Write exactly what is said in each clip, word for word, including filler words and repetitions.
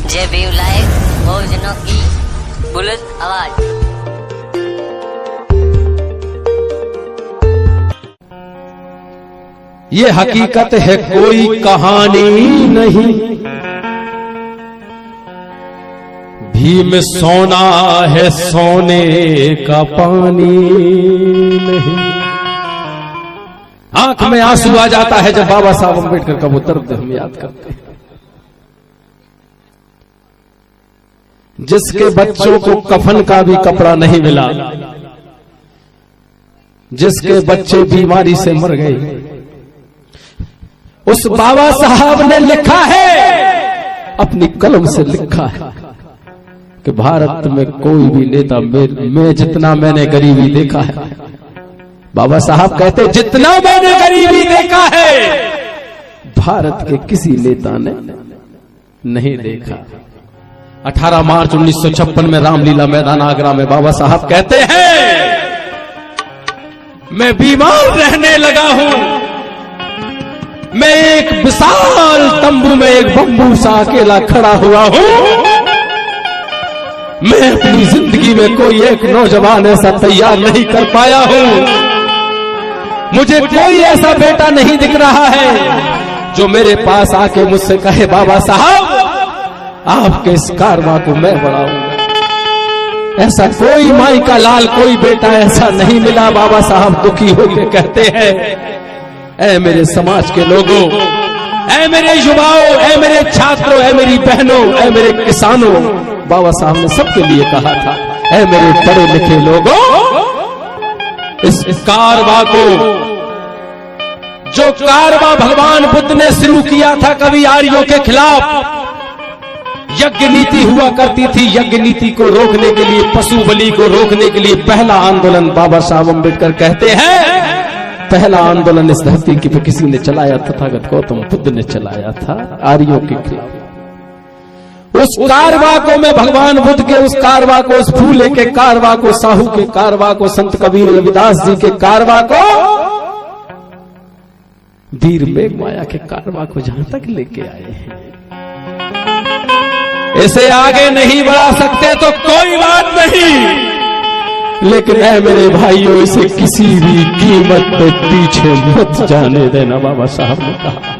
ये भी लाइक भोजनों की बुलंद आवाज। ये हकीकत है कोई कहानी नहीं, भीम सोना है सोने का पानी नहीं। आंख में आंसू आ जाता है जब बाबा साहब अम्बेडकर का वो दर्द हम याद करते हैं। जिसके बच्चों को कफन का भी कपड़ा नहीं मिला, जिसके बच्चे बीमारी से मर गए, उस बाबा साहब ने लिखा है, अपनी कलम से लिखा है कि भारत में कोई भी नेता, मैं जितना मैंने गरीबी देखा है, बाबा साहब कहते जितना मैंने गरीबी देखा है भारत के किसी नेता ने नहीं देखा। अठारह मार्च उन्नीस सौ छप्पन में रामलीला मैदान आगरा में बाबा साहब कहते हैं, मैं बीमार रहने लगा हूं, मैं एक विशाल तंबू में एक बम्बू सा अकेला खड़ा हुआ हूं, मैं अपनी जिंदगी में कोई एक नौजवान ऐसा तैयार नहीं कर पाया हूं, मुझे कोई ऐसा बेटा नहीं दिख रहा है जो मेरे पास आके मुझसे कहे बाबा साहब आपके इस कारवां को मैं बढ़ाऊंगा। ऐसा कोई माई का लाल, कोई बेटा ऐसा नहीं मिला। बाबा साहब दुखी होकर कहते हैं, ऐ मेरे समाज के लोगों, ऐ मेरे युवाओं, ऐ मेरे छात्रों, ऐ मेरी बहनों, ऐ मेरे किसानों, बाबा साहब ने सबके लिए कहा था, ऐ मेरे पढ़े लिखे लोगों, इस कारवां को, जो कारवां भगवान बुद्ध ने शुरू किया था कवि आर्यों के खिलाफ, यज्ञ नीति हुआ करती थी, यज्ञ नीति को रोकने के लिए, पशु बलि को रोकने के लिए पहला आंदोलन बाबा साहब अम्बेडकर कहते हैं, पहला आंदोलन इस धरती की पे किसी ने चलाया, तथागत गौतम बुद्ध ने चलाया था आर्यों के खिलाफ। उस कारवां को मैं भगवान बुद्ध के उस कारवां को, उस फूले के कारवां को, साहू के कारवां को, संत कबीर रविदास जी के कारवां को, वीर मेघमाया के कारवां को जहां तक लेके आए हैं, इसे आगे नहीं बढ़ा सकते तो कोई बात नहीं, लेकिन ऐ मेरे भाइयों इसे किसी भी कीमत पे पीछे मत जाने देना, बाबा साहब ने कहा।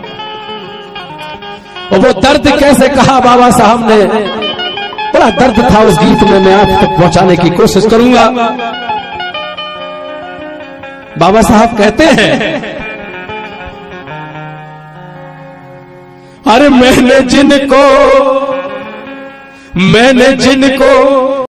और वो दर्द कैसे कहा बाबा साहब ने, बड़ा दर्द था उस गीत में, मैं आप तक पहुंचाने की कोशिश करूंगा। बाबा साहब कहते हैं, अरे मैंने जिनको मैंने जिनको